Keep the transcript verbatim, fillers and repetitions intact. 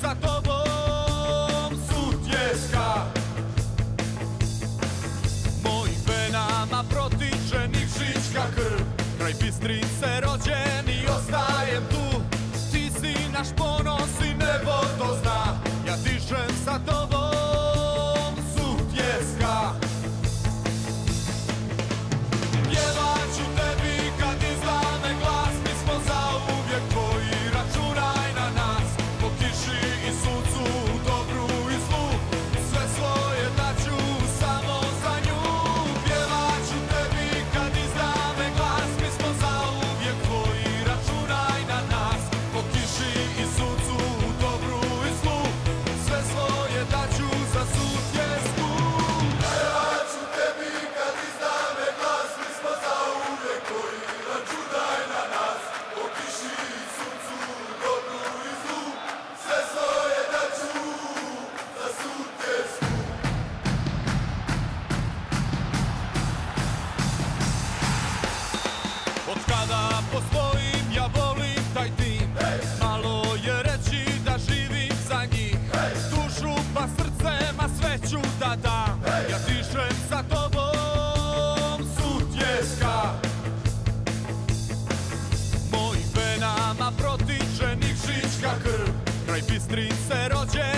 za tobom sutjeska. Mojim venama protiče nikšićka krv, kraj Bistrice rođen i ostajem tu. Ti si naš ponos i nebo to zna, ja dišem sa tobom sutjeska. Pjevat ću tebi kad izdane glas, mi smo zauvijek tvoji, računaj na nas. Po kiši i suncu, dobru i zlu, sve svoje daću samo za nju. Pjevat ću tebi kad izdane glas, mi smo zauvijek tvoji, računaj na nas. Po kiši i suncu, dobru i zlu, sve svoje daću za sutjesku. Pjevat ću tebi kad izdane glas, mi smo zauvijek tvoji, računaj na nas. Po kiši i suncu, dobru i zlu, sve svoje daću za sutjesku. Od kada postojim ja volim taj tim, malo je reći da živim za njih. Dušu pa srce ma sve ću da dam, ja dišem sa tobom sutjeska. Mojim venama protiče nikšićka krv, kraj Bistrice rođen